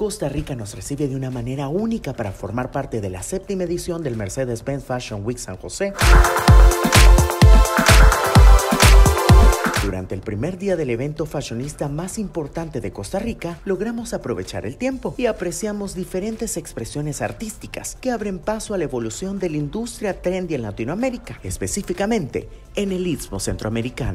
Costa Rica nos recibe de una manera única para formar parte de la 7ª edición del Mercedes-Benz Fashion Week San José. Durante el primer día del evento fashionista más importante de Costa Rica, logramos aprovechar el tiempo y apreciamos diferentes expresiones artísticas que abren paso a la evolución de la industria trendy en Latinoamérica, específicamente en el Istmo Centroamericano.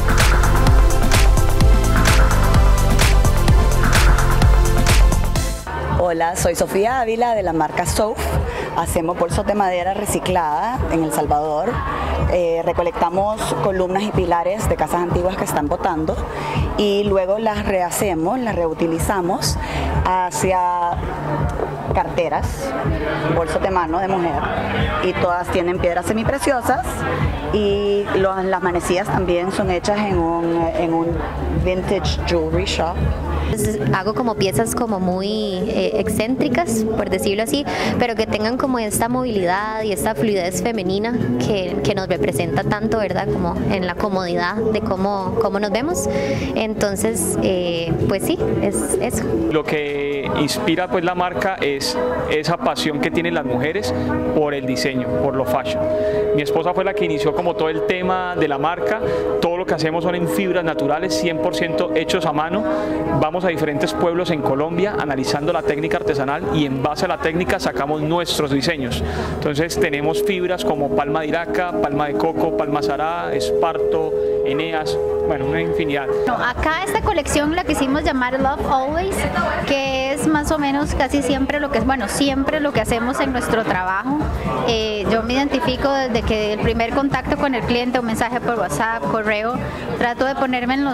Hola, soy Sofía Ávila de la marca Sof. Hacemos bolsos de madera reciclada en El Salvador. Recolectamos columnas y pilares de casas antiguas que están botando y luego las rehacemos, las reutilizamos hacia carteras, bolsos de mano de mujer, y todas tienen piedras semipreciosas, y las manecillas también son hechas en un vintage jewelry shop. Hago como piezas como muy excéntricas, por decirlo así, pero que tengan como esta movilidad y esta fluidez femenina que nos representa tanto, ¿verdad? Como en la comodidad de cómo nos vemos. Entonces, pues sí, es eso. Lo que inspira pues la marca es esa pasión que tienen las mujeres por el diseño, por lo fashion. Mi esposa fue la que inició como todo el tema de la marca. Todo lo que hacemos son en fibras naturales, 100% hechos a mano. Vamos a diferentes pueblos en Colombia analizando la técnica artesanal y en base a la técnica sacamos nuestros diseños. Entonces tenemos fibras como palma de iraca, palma de coco, palma sará, esparto, eneas, bueno, una infinidad. Acá esta colección la quisimos llamar Love Always, que es más o menos casi siempre lo que es, bueno, siempre lo que hacemos en nuestro trabajo. Yo me identifico desde que el primer contacto con el cliente, un mensaje por WhatsApp, correo, trato de ponerme en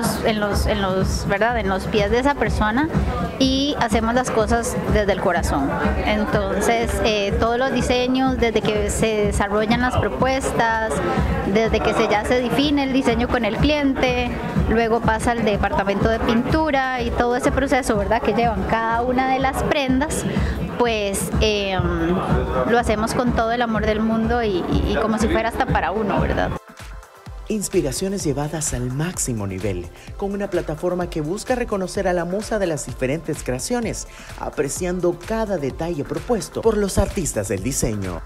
los pies de esa persona y hacemos las cosas desde el corazón. Entonces, todos los diseños, desde que se desarrollan las propuestas, desde que ya se define el diseño con el cliente, luego pasa al departamento de pintura y todo ese proceso, ¿verdad?, que llevan cada una de las prendas, pues lo hacemos con todo el amor del mundo y como si fuera hasta para uno, ¿verdad? Inspiraciones llevadas al máximo nivel, con una plataforma que busca reconocer a la musa de las diferentes creaciones, apreciando cada detalle propuesto por los artistas del diseño.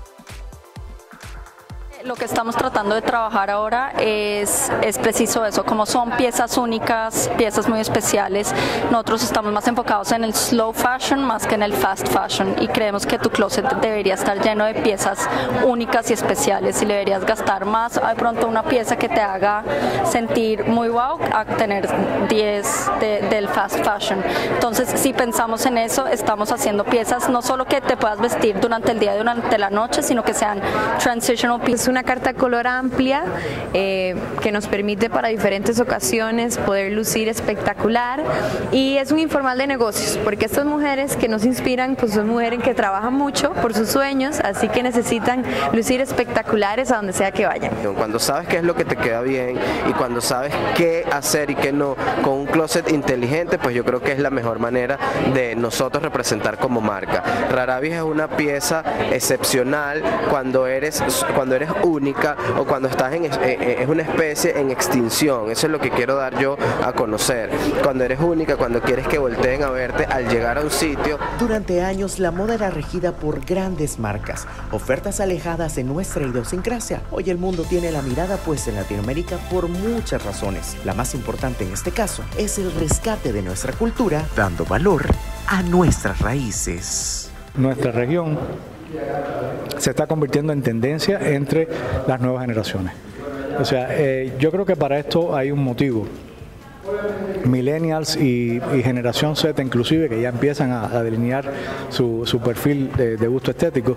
Lo que estamos tratando de trabajar ahora es preciso eso, como son piezas únicas, piezas muy especiales. Nosotros estamos más enfocados en el slow fashion más que en el fast fashion y creemos que tu closet debería estar lleno de piezas únicas y especiales y le deberías gastar más de pronto una pieza que te haga sentir muy wow a tener 10 del fast fashion. Entonces, si pensamos en eso, estamos haciendo piezas no solo que te puedas vestir durante el día y durante la noche, sino que sean transitional pieces. Una carta color amplia que nos permite para diferentes ocasiones poder lucir espectacular, y es un informal de negocios porque estas mujeres que nos inspiran pues son mujeres que trabajan mucho por sus sueños, así que necesitan lucir espectaculares a donde sea que vayan. Cuando sabes qué es lo que te queda bien y cuando sabes qué hacer y qué no con un closet inteligente, pues yo creo que es la mejor manera de nosotros representar como marca. Raravis es una pieza excepcional cuando eres única o cuando estás es una especie en extinción. Eso es lo que quiero dar yo a conocer. Cuando eres única, cuando quieres que volteen a verte al llegar a un sitio. Durante años la moda era regida por grandes marcas, ofertas alejadas de nuestra idiosincrasia. Hoy el mundo tiene la mirada puesta en Latinoamérica por muchas razones. La más importante en este caso es el rescate de nuestra cultura, dando valor a nuestras raíces. Nuestra región se está convirtiendo en tendencia entre las nuevas generaciones. O sea, yo creo que para esto hay un motivo. Millennials y generación Z inclusive, que ya empiezan a delinear su perfil de gusto estético,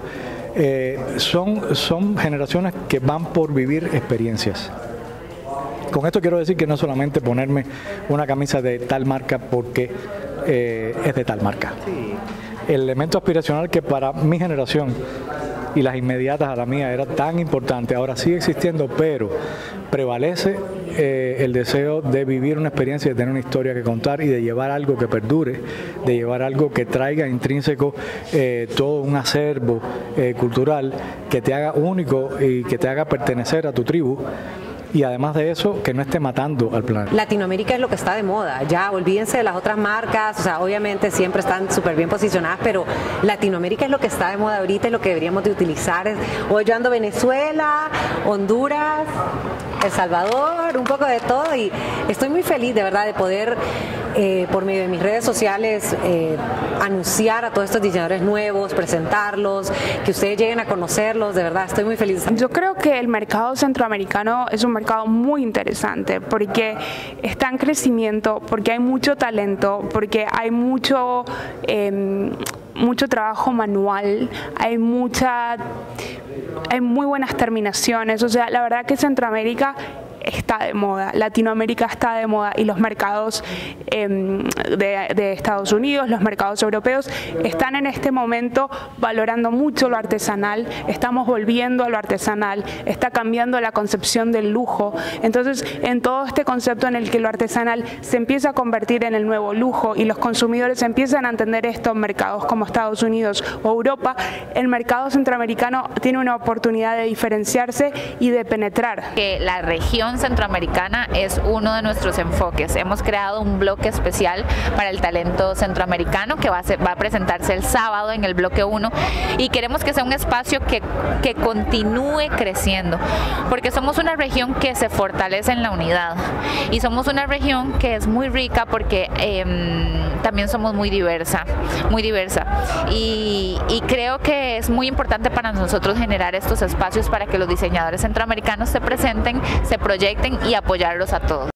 son generaciones que van por vivir experiencias. Con esto quiero decir que no solamente ponerme una camisa de tal marca porque es de tal marca. El elemento aspiracional que para mi generación y las inmediatas a la mía era tan importante, ahora sigue existiendo, pero prevalece el deseo de vivir una experiencia, de tener una historia que contar y de llevar algo que perdure, de llevar algo que traiga intrínseco todo un acervo cultural que te haga único y que te haga pertenecer a tu tribu. y además de eso, que no esté matando al planeta. Latinoamérica es lo que está de moda, ya olvídense de las otras marcas, o sea, obviamente siempre están súper bien posicionadas, pero Latinoamérica es lo que está de moda ahorita y lo que deberíamos de utilizar. Hoy yo ando Venezuela, Honduras, El Salvador, un poco de todo, y estoy muy feliz de verdad de poder por medio de mis redes sociales anunciar a todos estos diseñadores nuevos, presentarlos, que ustedes lleguen a conocerlos, de verdad estoy muy feliz. Yo creo que el mercado centroamericano es un mercado muy interesante porque está en crecimiento, porque hay mucho talento, porque hay mucho trabajo manual, hay muy buenas terminaciones, o sea, la verdad que Centroamérica está de moda, Latinoamérica está de moda y los mercados de Estados Unidos, los mercados europeos están en este momento valorando mucho lo artesanal, estamos volviendo a lo artesanal, está cambiando la concepción del lujo, entonces en todo este concepto en el que lo artesanal se empieza a convertir en el nuevo lujo y los consumidores empiezan a entender esto en mercados como Estados Unidos o Europa, el mercado centroamericano tiene una oportunidad de diferenciarse y de penetrar. Que la región centroamericana es uno de nuestros enfoques. Hemos creado un bloque especial para el talento centroamericano que va a presentarse el sábado en el bloque 1 y queremos que sea un espacio que continúe creciendo porque somos una región que se fortalece en la unidad y somos una región que es muy rica porque también somos muy diversa y creo que es muy importante para nosotros generar estos espacios para que los diseñadores centroamericanos se presenten, se proyecten y apoyarlos a todos.